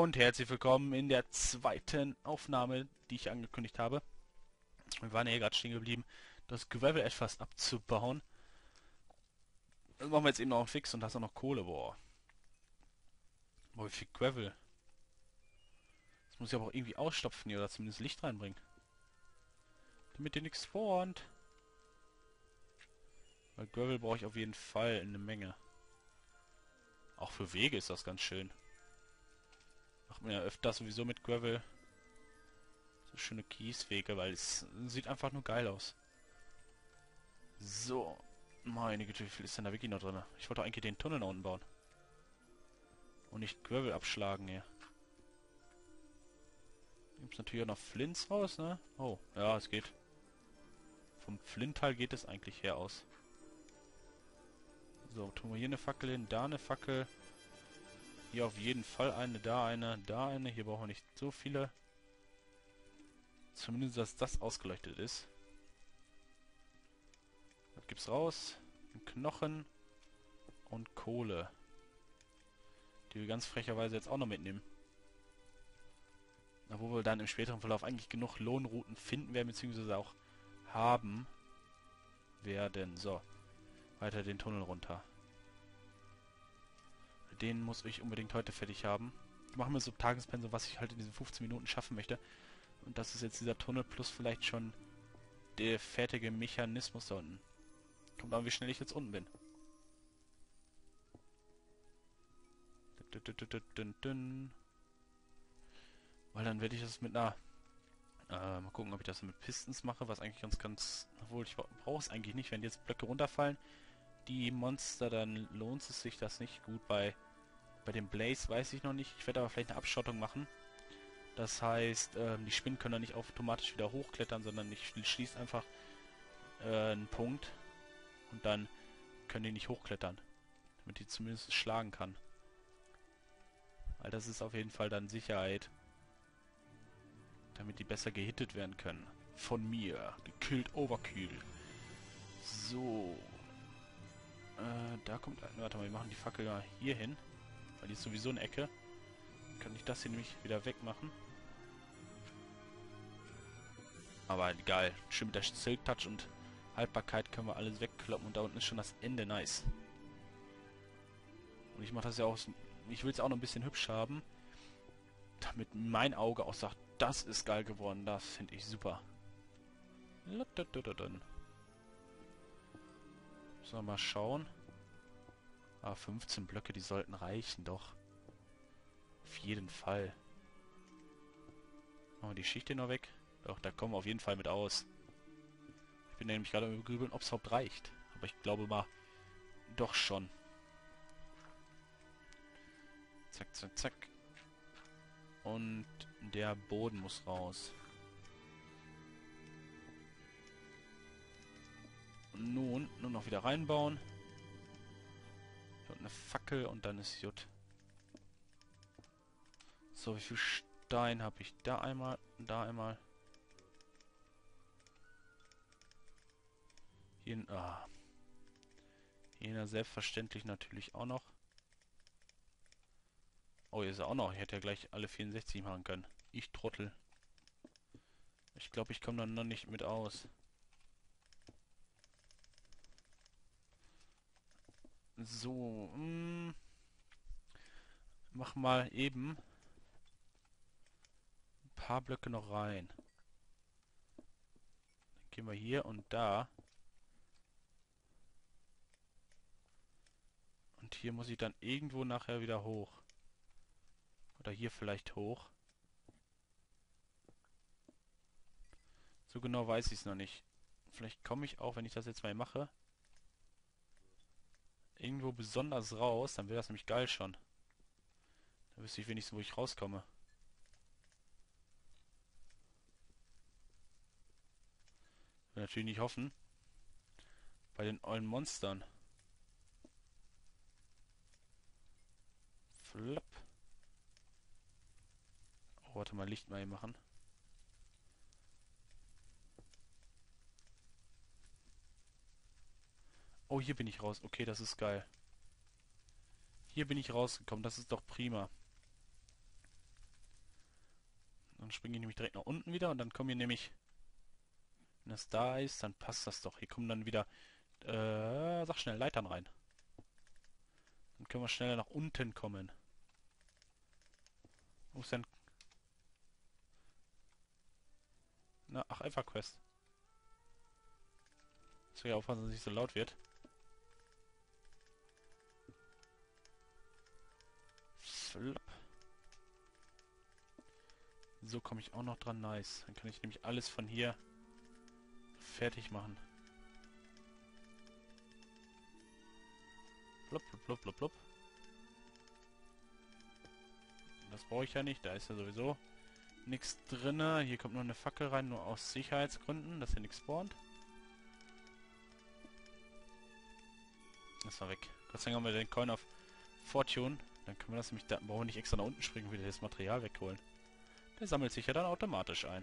Und herzlich willkommen in der zweiten Aufnahme, die ich angekündigt habe. Wir waren ja hier gerade stehen geblieben, das Gravel etwas abzubauen. Das machen wir jetzt eben noch fix und da ist auch noch Kohle, boah. Boah, wie viel Gravel. Das muss ich aber auch irgendwie ausstopfen hier oder zumindest Licht reinbringen. Damit hier nichts spawnt. Weil Gravel brauche ich auf jeden Fall eine Menge. Auch für Wege ist das ganz schön. Macht man ja öfter sowieso mit Gravel. So schöne Kieswege, weil es sieht einfach nur geil aus. So. Meine Güte, wie viel ist denn da wirklich noch drin? Ich wollte eigentlich den Tunnel da unten bauen. Und nicht Gravel abschlagen hier. Gibt es natürlich auch noch Flints raus, ne? Oh, ja, es geht. Vom Flintteil geht es eigentlich her aus. So, tun wir hier eine Fackel hin, da eine Fackel. Hier auf jeden Fall eine, da eine, da eine. Hier brauchen wir nicht so viele. Zumindest, dass das ausgeleuchtet ist. Was gibt's raus? Ein Knochen und Kohle. Die wir ganz frecherweise jetzt auch noch mitnehmen. Wo wir dann im späteren Verlauf eigentlich genug Lohnrouten finden werden, beziehungsweise auch haben werden. So, weiter den Tunnel runter. Den muss ich unbedingt heute fertig haben. Machen wir so Tagespensum, was ich halt in diesen 15 Minuten schaffen möchte. Und das ist jetzt dieser Tunnel plus vielleicht schon der fertige Mechanismus da unten. Kommt an, wie schnell ich jetzt unten bin. Weil dann werde ich das mit einer... mal gucken, ob ich das mit Pistons mache, was eigentlich ganz... Obwohl, ich brauche es eigentlich nicht. Wenn jetzt Blöcke runterfallen, die Monster, dann lohnt es sich das nicht. Gut, bei dem Blaze weiß ich noch nicht. Ich werde aber vielleicht eine Abschottung machen. Das heißt, die Spinnen können dann nicht automatisch wieder hochklettern, sondern ich schließe einfach einen Punkt und dann können die nicht hochklettern. Damit die zumindest schlagen kann. Weil das ist auf jeden Fall dann Sicherheit. Damit die besser gehittet werden können. Von mir. Gekillt Overkill. So. Da kommt... Warte mal, wir machen die Fackel mal hier hin. Weil die ist sowieso eine Ecke. Dann kann ich das hier nämlich wieder wegmachen. Aber geil. Schön mit der Silk Touch und Haltbarkeit können wir alles wegkloppen. Und da unten ist schon das Ende nice. Und ich mache das ja auch... Ich will es auch noch ein bisschen hübsch haben. Damit mein Auge auch sagt, das ist geil geworden. Das finde ich super. So, mal schauen. 15 Blöcke, die sollten reichen doch. Auf jeden Fall. Machen wir die Schicht hier noch weg. Doch, da kommen wir auf jeden Fall mit aus. Ich bin nämlich gerade am Übergrübeln, ob es überhaupt reicht. Aber ich glaube mal, doch schon. Zack, zack, zack. Und der Boden muss raus. Und nun, nur noch wieder reinbauen. Und eine Fackel und dann ist Jut. So, wie viel Stein habe ich? Da einmal, da einmal. Hier, hier selbstverständlich natürlich auch noch. Oh, hier ist er auch noch. Ich hätte ja gleich alle 64 machen können. Ich Trottel. Ich glaube, ich komme dann noch nicht mit aus. So, mach mal eben ein paar Blöcke noch rein. Dann gehen wir hier und da. Und hier muss ich dann irgendwo nachher wieder hoch. Oder hier vielleicht hoch. So genau weiß ich es noch nicht. Vielleicht komme ich auch, wenn ich das jetzt mal mache, irgendwo besonders raus. Dann wäre das nämlich geil schon. Dann wüsste ich wenigstens, wo ich rauskomme. Will natürlich nicht hoffen. Bei den ollen Monstern. Flop. Oh, warte mal, Licht mal hier machen. Oh, hier bin ich raus. Okay, das ist geil. Hier bin ich rausgekommen. Das ist doch prima. Dann springen die nämlich direkt nach unten wieder und dann kommen hier nämlich, wenn das da ist, dann passt das doch. Hier kommen dann wieder, sag schnell, Leitern rein. Dann können wir schneller nach unten kommen. Wo ist denn... Na, ach, EverQuest. Jetzt will ich aufpassen, dass es nicht so laut wird. Flop. So komme ich auch noch dran, nice. Dann kann ich nämlich alles von hier fertig machen. Blub, blub, blub, blub, blub. Das brauche ich ja nicht, da ist ja sowieso nichts drin. Hier kommt nur eine Fackel rein, nur aus Sicherheitsgründen, dass hier nichts spawnt. Das war weg. Gott sei Dank haben wir den Coin auf Fortune. Dann können wir das nämlich, da brauchen wir nicht extra nach unten springen und wieder das Material wegholen. Der sammelt sich ja dann automatisch ein.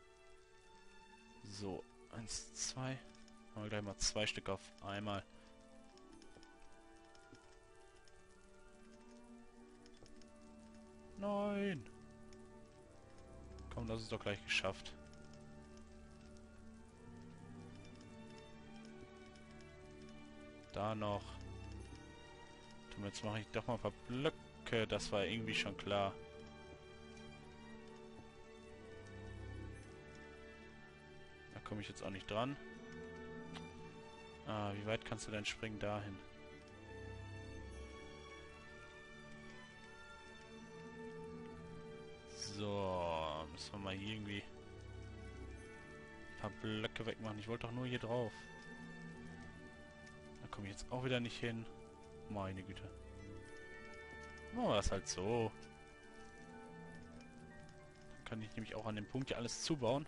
So, 1, 2. Machen wir gleich mal 2 Stück auf einmal. Nein! Komm, das ist doch gleich geschafft. Da noch. Und jetzt mache ich doch mal ein paar Blöcke. Das war irgendwie schon klar. Da komme ich jetzt auch nicht dran. Ah, wie weit kannst du denn springen dahin? So, müssen wir mal hier irgendwie ein paar Blöcke wegmachen. Ich wollte doch nur hier drauf. Da komme ich jetzt auch wieder nicht hin. Meine Güte. Machen wir das halt so. Dann kann ich nämlich auch an dem Punkt hier alles zubauen.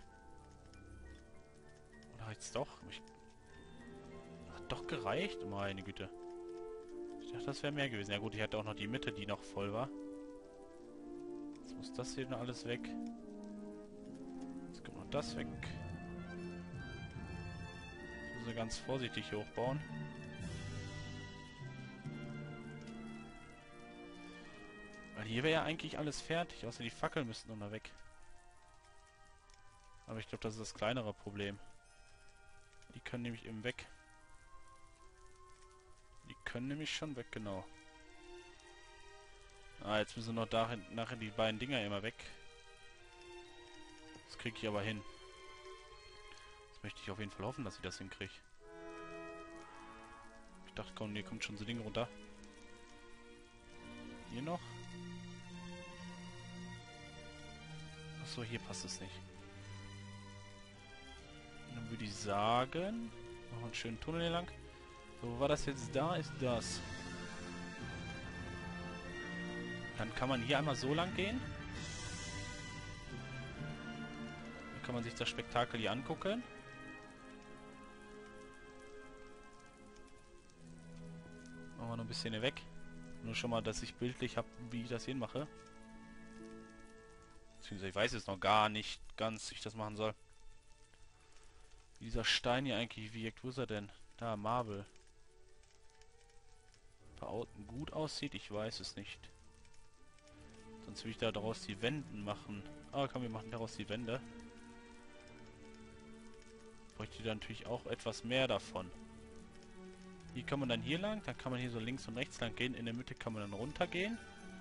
Oder reicht's doch? Hat doch gereicht? Meine Güte. Ich dachte, das wäre mehr gewesen. Ja gut, ich hatte auch noch die Mitte, die noch voll war. Jetzt muss das hier noch alles weg. Jetzt kommt noch das weg. Ich muss ganz vorsichtig hochbauen. Weil hier wäre ja eigentlich alles fertig, außer die Fackeln müssten noch weg. Aber ich glaube, das ist das kleinere Problem. Die können nämlich eben weg. Die können nämlich schon weg, genau. Ah, jetzt müssen noch dahin, nachher die beiden Dinger immer weg. Das kriege ich aber hin. Das möchte ich auf jeden Fall hoffen, dass ich das hinkriege. Ich dachte, komm, hier kommt schon so Ding runter. Hier noch. Achso, hier passt es nicht. Und dann würde ich sagen, machen wir einen schönen Tunnel hier lang. So, wo war das jetzt? Da ist das. Dann kann man hier einmal so lang gehen. Dann kann man sich das Spektakel hier angucken. Machen wir noch ein bisschen hier weg. Nur schon mal, dass ich bildlich habe, wie ich das hier mache. Beziehungsweise ich weiß jetzt noch gar nicht ganz, wie ich das machen soll. Wie dieser Stein hier eigentlich wirkt. Wo ist er denn? Da, Marble. Ob er gut aussieht, ich weiß es nicht. Sonst will ich da daraus die Wände machen. Ah, komm, wir machen daraus die Wände. Bräuchte da natürlich auch etwas mehr davon. Hier kann man dann hier lang, dann kann man hier so links und rechts lang gehen. In der Mitte kann man dann runtergehen.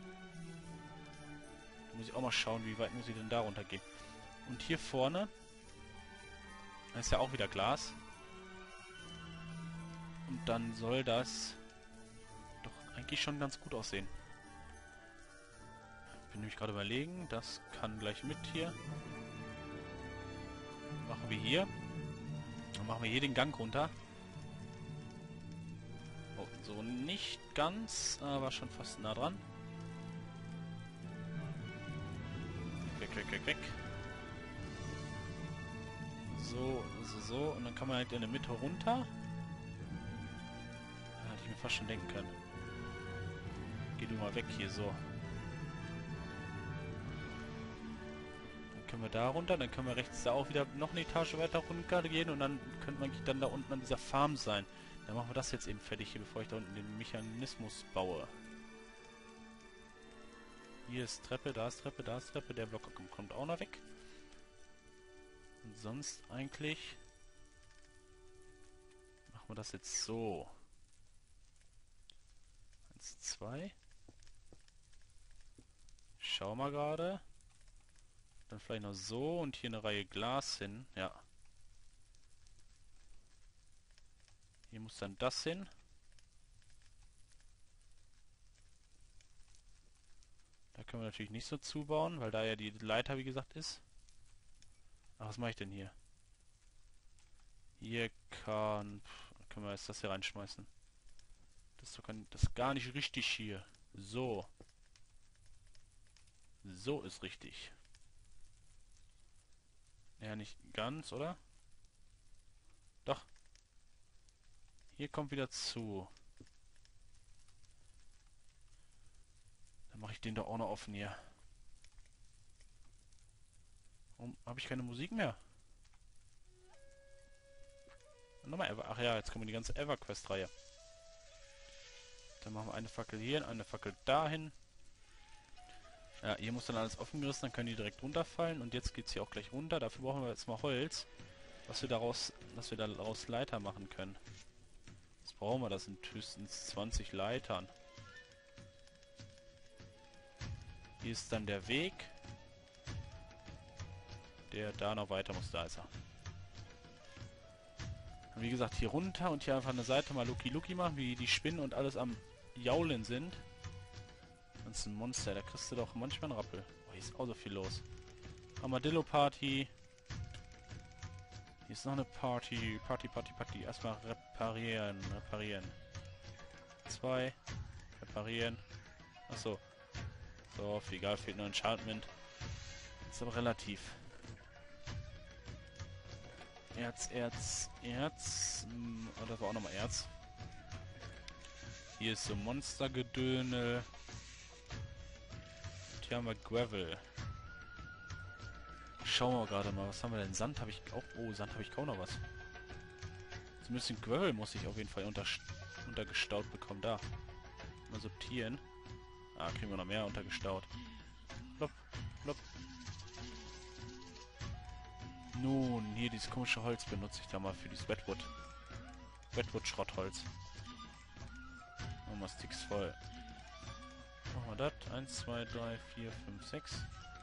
Da muss ich auch mal schauen, wie weit muss ich denn da runtergehen. Und hier vorne, da ist ja auch wieder Glas. Und dann soll das doch eigentlich schon ganz gut aussehen. Ich bin nämlich gerade überlegen, das kann gleich mit hier. Machen wir hier. Dann machen wir hier den Gang runter. Oh, so nicht ganz, aber schon fast nah dran. Weg, weg, weg, weg. So, so, so. Und dann kann man halt in der Mitte runter. Da hätte ich mir fast schon denken können. Geh du mal weg hier, so. Dann können wir da runter, dann können wir rechts da auch wieder noch eine Etage weiter runter gehen und dann könnte man dann da unten an dieser Farm sein. Dann machen wir das jetzt eben fertig hier, bevor ich da unten den Mechanismus baue. Hier ist Treppe, da ist Treppe, da ist Treppe. Der Block kommt auch noch weg. Und sonst eigentlich machen wir das jetzt so. 1, 2. Schau mal gerade. Dann vielleicht noch so und hier eine Reihe Glas hin. Ja. Hier muss dann das hin. Da können wir natürlich nicht so zubauen, weil da ja die Leiter, wie gesagt, ist. Ach, was mache ich denn hier? Hier können wir jetzt das hier reinschmeißen. Das ist gar nicht richtig hier. So. So ist richtig. Ja, nicht ganz, oder? Doch. Hier kommt wieder zu. Dann mache ich den doch auch noch offen hier. Warum habe ich keine Musik mehr? Nochmal Ever. Ach ja, jetzt kommen die ganze EverQuest-Reihe. Dann machen wir eine Fackel hier und eine Fackel dahin. Ja, hier muss dann alles offen gerissen, dann können die direkt runterfallen. Und jetzt geht es hier auch gleich runter. Dafür brauchen wir jetzt mal Holz, dass wir daraus Leiter machen können. Was brauchen wir? Das sind höchstens 20 Leitern. Hier ist dann der Weg, der da noch weiter muss. Da ist er. Und wie gesagt, hier runter und hier einfach eine Seite mal Lucky machen, wie die Spinnen und alles am Jaulen sind. Das ist ein Monster, da kriegst du doch manchmal einen Rappel. Oh, hier ist auch so viel los. Armadillo Party. Hier ist noch eine Party. Party. Erstmal reparieren. 2. Reparieren. Achso. So, egal, fehlt nur Enchantment. Ist aber relativ. Erz. Oh, das war auch nochmal Erz. Hier ist so Monstergedöne. Und hier haben wir Gravel. Schauen wir gerade mal, was haben wir denn? Sand habe ich auch. Oh, Sand habe ich kaum noch was. So ein bisschen Gravel muss ich auf jeden Fall untergestaut bekommen. Da. Mal sortieren. Ah, kriegen wir noch mehr untergestaut. Plopp. Nun, hier dieses komische Holz benutze ich da mal für dieses Wetwood. Wetwood-Schrottholz. Machen wir Sticks voll. Machen wir das. 1, 2, 3, 4, 5, 6.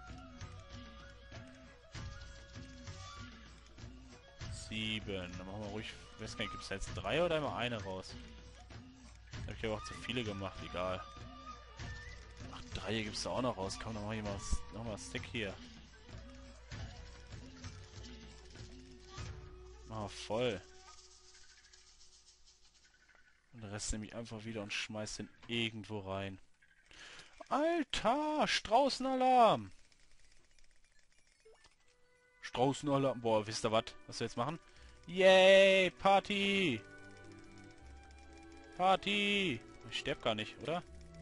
7. Dann machen wir ruhig. Ich weiß gar nicht, gibt es jetzt 3 oder immer eine raus? Da habe ich aber auch zu viele gemacht, egal. Ach, 3 gibt es da auch noch raus. Komm, dann mach ich mal nochmal Stick hier. Ah, voll. Und der Rest nehme ich einfach wieder und schmeiß den irgendwo rein. Alter, Straußenalarm! Straußenalarm. Boah, wisst ihr was? Was wir jetzt machen? Yay, Party! Party! Ich sterb gar nicht, oder?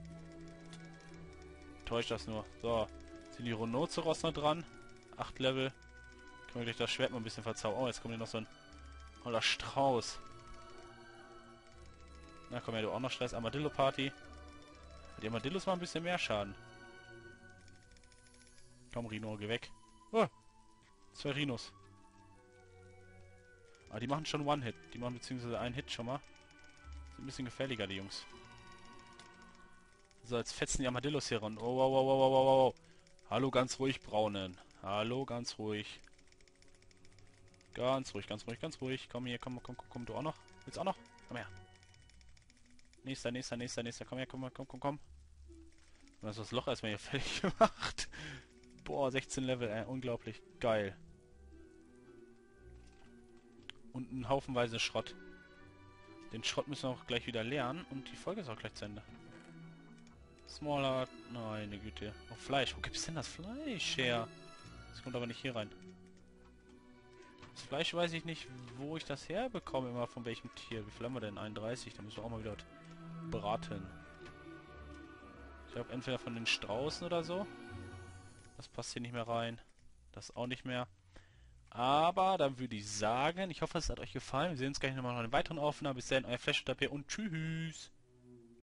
Täuscht das nur. So, sind die Rhinoceros noch dran? 8 Level. Können wir gleich das Schwert mal ein bisschen verzaubern. Oh, jetzt kommt hier noch so ein toller Strauß. Na komm ja, du auch noch Stress. Armadillo Party. Die Armadillos machen ein bisschen mehr Schaden. Komm, Rhino, geh weg. Oh, 2 Rhinos. Aber die machen schon One-Hit. Die machen beziehungsweise einen Hit schon mal. Sind ein bisschen gefährlicher, die Jungs. So, jetzt fetzen die Armadillos hier ran. Oh, wow. Hallo, ganz ruhig, Braunen. Hallo, ganz ruhig. Ganz ruhig. Komm hier, komm, du auch noch? Willst du auch noch? Komm her. Nächster. Komm her, komm. Du hast das Loch erstmal hier fertig gemacht. Boah, 16 Level, unglaublich. Geil. Und ein Haufenweise Schrott. Den Schrott müssen wir auch gleich wieder lernen und die Folge ist auch gleich zu Ende. Smaller, meine Güte. Oh, Fleisch. Wo gibt's denn das Fleisch her? Das kommt aber nicht hier rein. Das Fleisch weiß ich nicht, wo ich das herbekomme, immer von welchem Tier. Wie viel haben wir denn? 31, da müssen wir auch mal wieder braten. Ich glaube entweder von den Straußen oder so. Das passt hier nicht mehr rein. Das auch nicht mehr. Aber dann würde ich sagen, ich hoffe, es hat euch gefallen. Wir sehen uns gleich nochmal in einer weiteren Aufnahme. Bis dahin, euer Flash und tschüss.